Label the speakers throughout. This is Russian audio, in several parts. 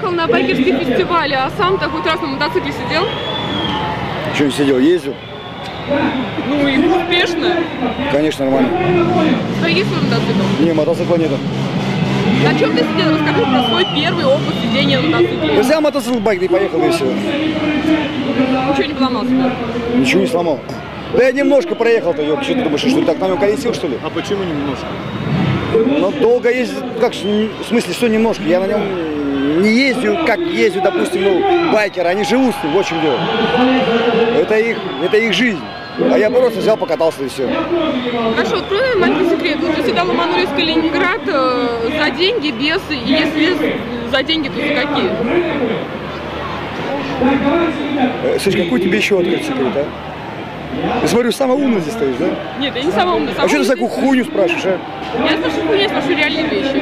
Speaker 1: приехал на байкерский фестиваль, а сам-то хоть раз на мотоцикле сидел?
Speaker 2: Что не сидел, ездил?
Speaker 1: Ну и успешно.
Speaker 2: Конечно, нормально.
Speaker 1: А есть свой мотоцикл?
Speaker 2: Не, мотоцикла нету.
Speaker 1: На чем ты сидел? Расскажи про свой первый опыт сидения на мотоцикле.
Speaker 2: Я взял мотоцикл, байк, да и поехал, и все.
Speaker 1: Ничего не поломал себя?
Speaker 2: Ничего не сломал. Да я немножко проехал-то, ёб, что ты думаешь, что ты так на нем колесил, что ли?
Speaker 3: А почему немножко?
Speaker 2: Ну, долго ездить, как, в смысле, что немножко? Я на нем не ездил, как ездят, допустим, ну, байкеры, они живут с ним, вот в чем дело. Это их жизнь. А я просто взял, покатался и все.
Speaker 1: Хорошо, открой нам маленький секрет. Вот ты сидел в Манурьевск-Калининград за деньги, без, и если за деньги, то за какие?
Speaker 2: Слушай, какой тебе еще открыть секрет, а? Я смотрю, самый умный здесь стоишь, да?
Speaker 1: Нет, я не самая умная.
Speaker 2: А что ты такую хуйню спрашиваешь, а?
Speaker 1: Я спрашиваю хуйню, я спрашиваю реальные вещи.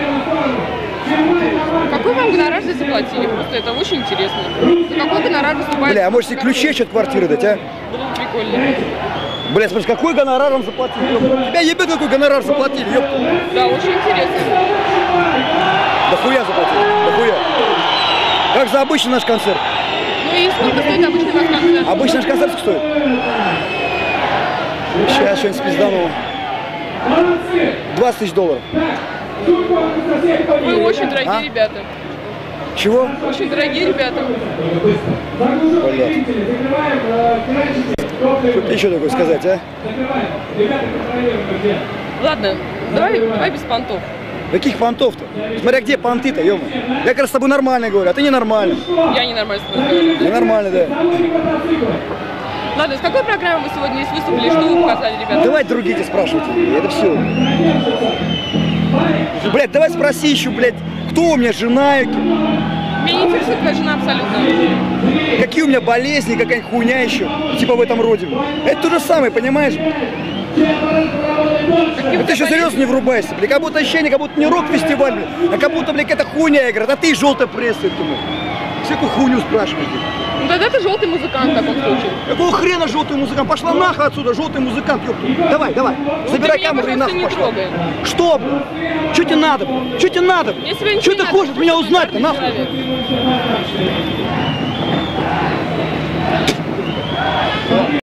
Speaker 1: Какой вам гонорар здесь заплатили? Просто это очень интересно. За какой гонорар выступает?
Speaker 2: Бля, а может себе ключи от квартиры дать, а?
Speaker 1: Было бы прикольно.
Speaker 2: Бля, смотри, какой гонорар вам заплатили? Тебя ебет, какой гонорар заплатили, ёпта.
Speaker 1: Да, очень интересно.
Speaker 2: Да хуя заплатили, да хуя. Как за обычный наш концерт.
Speaker 1: Ну и сколько стоит обычный ваш концерт?
Speaker 2: Обычный наш концерт стоит? Сейчас что-нибудь спиздану. $20 000.
Speaker 1: Вы очень дорогие ребята.
Speaker 2: Чего?
Speaker 1: Очень дорогие ребята.
Speaker 2: Блядь. Что тебе еще такое сказать, а?
Speaker 1: Ладно, давай без понтов.
Speaker 2: Каких понтов-то? Смотря где понты-то, ё-мо. Я как раз с тобой нормально говорю, а ты ненормально.
Speaker 1: Я ненормально с тобой говорю.
Speaker 2: Ненормально, да.
Speaker 1: Ладно, с какой программы вы сегодня здесь выступили? Что вы показали, ребята?
Speaker 2: Давай другие спрашивайте, это все. Блядь, давай спроси еще, блядь, кто у меня жена,
Speaker 1: Меня не интересует твоя жена абсолютно.
Speaker 2: какие у меня болезни, какая-нибудь хуйня еще, типа в этом роде. Это то же самое, понимаешь? А ты еще серьезно не врубайся, блядь, как будто ощущение, как будто не рок-фестиваль, блядь, а как будто, блядь, это хуйня играет, а ты желтая пресса, думаю. Всякую хуйню спрашиваете.
Speaker 1: Ну тогда ты желтый музыкант в таком случае.
Speaker 2: Какого хрена желтый музыкант? Пошла нахуй отсюда, желтый музыкант, ёпта. Давай, давай, забирай камеру и нахуй пошла.
Speaker 1: Трогай.
Speaker 2: Что, блядь? Что тебе надо, блядь? Что тебе надо, блядь? Что ты хочешь от меня узнать-то, нахуй?